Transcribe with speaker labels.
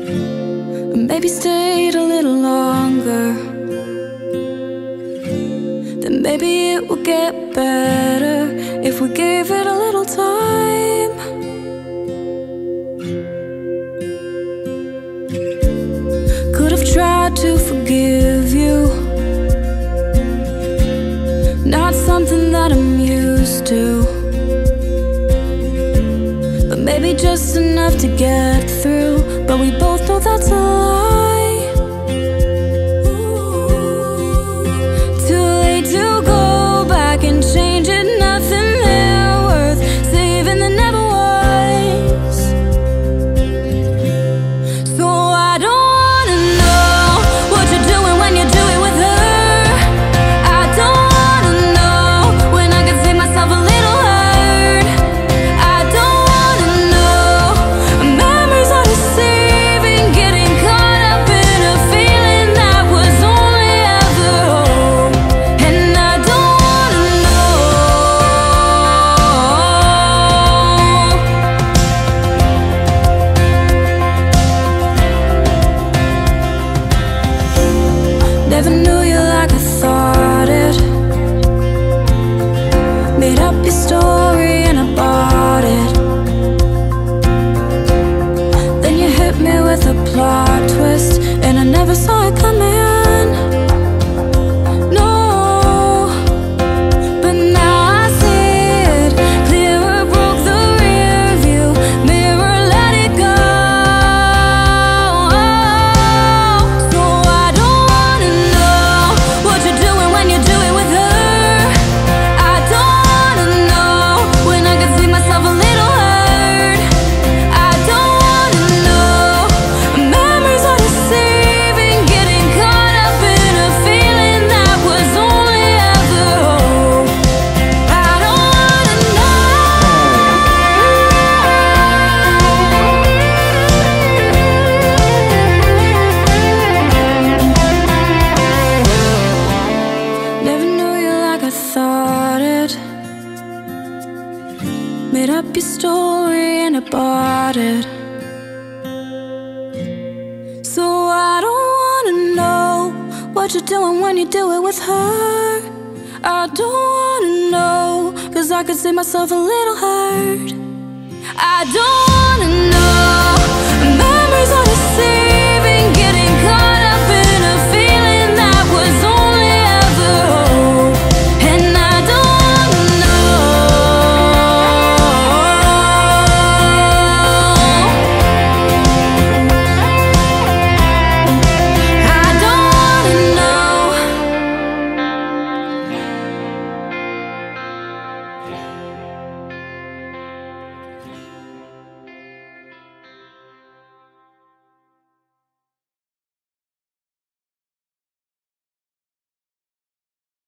Speaker 1: maybe stayed a little longer, then maybe it would get better if we gave it a little time. Could have tried to forgive you, not something that I'm used to, but maybe just enough to get through. But we both know that's a lie. Too late to go back and change it. Nothing there worth saving that never was. So I don't wanna know what you're doing when you do it with her. I don't wanna know when I can save myself a little hurt. I don't wanna know memories are deceiving, getting caught up in a feeling that was only ever home. And I don't wanna know. Never knew you like I thought it. Made up your story and I bought it. Then you hit me with a plot twist, and I never saw it coming. No, but now I see it clearer. Broke the rear view mirror, let it go. So I don't wanna know what you're doing when you do it with her. I don't wanna know when I can see myself a little hurt. I don't wanna know memories are deceiving, getting caught up in a feeling that was only ever home. I don't wanna know. Never knew you like I thought it. Made up your story and I bought it. So I don't wanna know what you're doing when you do it with her. I don't wanna know, 'cause I could see myself a little hurt. I don't wanna know.